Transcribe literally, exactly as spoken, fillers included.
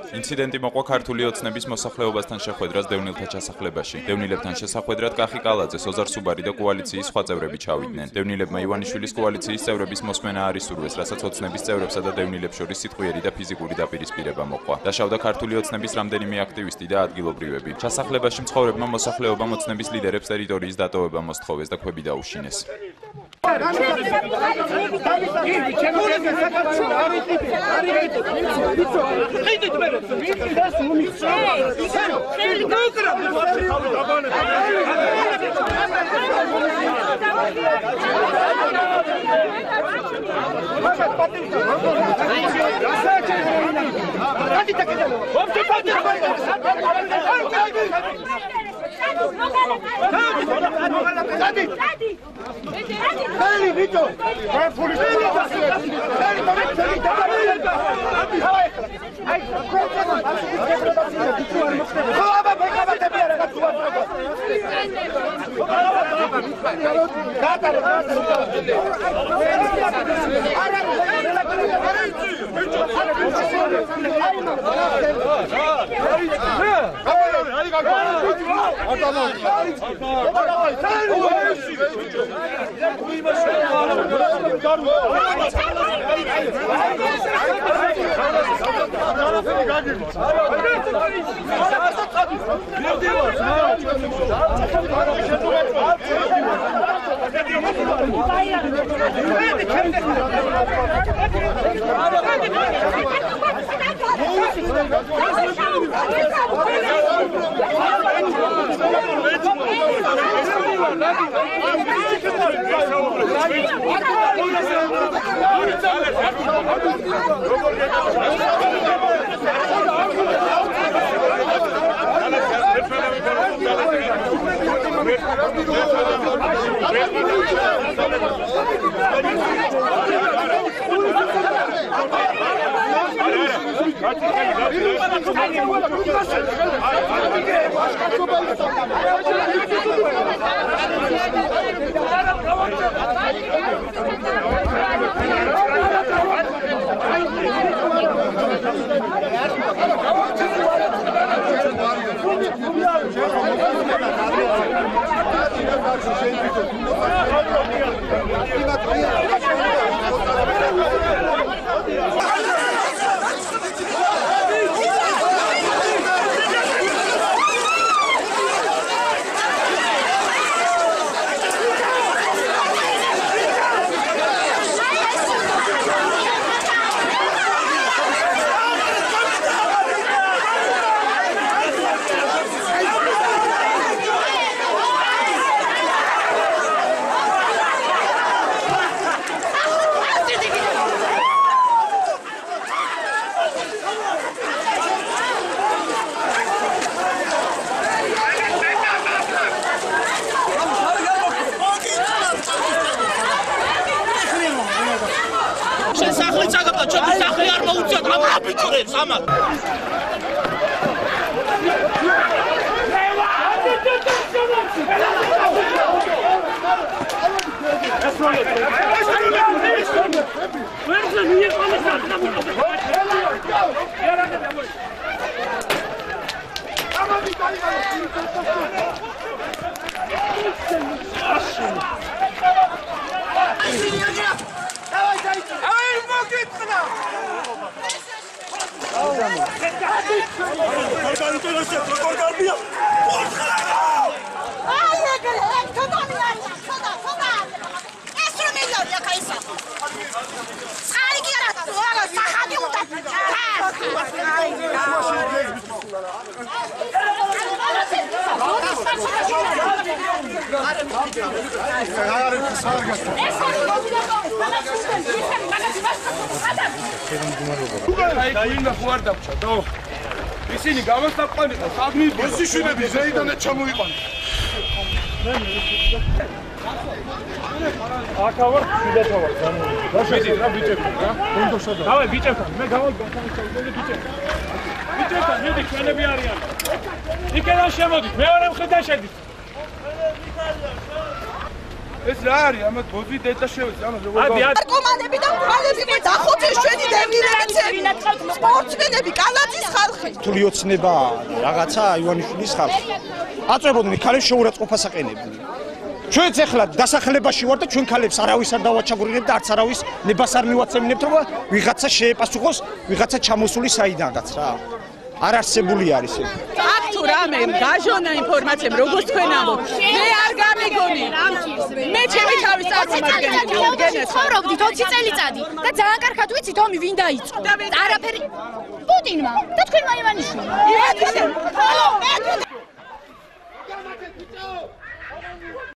ინციდენტი მოყვა ქართული ოცნების მოსახლეობასთან შეხვედრას დევნილთა ჩასახლებაში. დევნილებთან შესახვედრად კახი კალაძე, ოზარ სუბარი და კოალიციის სხვა წევრები ჩავიდნენ. დევნილებმა ივანიშვილის კოალიციის წევრების მოსმენა არ ისურვეს, რასაც ოცნების წევრებსა და დევნილებს შორის სიტყვიერი და ფიზიკური დაპირისპირება მოყვა. დაშავდა ქართული ოცნების რამდენიმე აქტივისტი და ადგილობრივები. ჩასახლებაში მცხოვრებმა მოსახლეობამ ოცნების ლიდერებს ტერიტორიის დატოვება მოსთხოვეს და ქვები დაუშინეს. Dali, Vito! Vai polizia! Dali, ისინი გამოსაყვანიყო საგნიბი მოსიშვილები ზეიდანაც ჩამოიყვანეს. აკავარ შედათავარ გამოვიდა. რა ბიჭებთან რა? გონდოშადა. დავай ბიჭებთან. მე გამოვიდა ბიჭებთან. ბიჭებთან მიდი ჩვენები არიან. იქიდან შემოდით. მეორე მხრიდან შედით. ეს რა არის? ამათ ბოზვით ეცა შევეცი. ამას როგორ გავაკეთე? ნარკომანები და მკვალები მე დახოცეს ჩვენი დევნილები, სპორტსმენები, კალათის ხალხი. რთული ოცნება რაღაცა ივანიშვილის ხალხი. აწვებოდნენ ქალებს შეურაცხყოფას აყენებდნენ. ჩვენც ახლა დასახლებაში ვარ და ჩვენ ქალებს არავის არ დავაჩაგვრინებ და არც არავის ნებას არ მივაცემნებთ რომ ვიღაცა შეეპასუხოს ვიღაცა ჩამოსული საიდანაც რა. არ არსებული არის ეს. აქ თუ რამე გაჟონა ინფორმაციამ როგორც თქვენ ამბობთ მე არ გამიგონი მე ჩემი თავის წარმომადგენელი ცხოვრობდით ოცი წელიწადი და ძალიან კარგად ვიცით ომი ვინ დაიწყო არაფერი პუტინმა და თქვენმა ივანიშვილმა ივანიშვილი